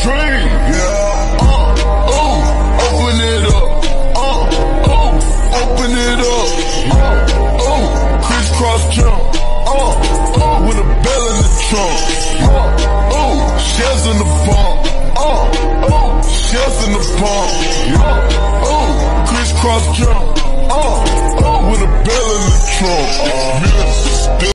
tree, yeah. Open it up. Open it up. Crisscross jump. With a bell in the trunk. Shells in the pump. Shells in the pump. Crisscross jump. With a bell in the trunk.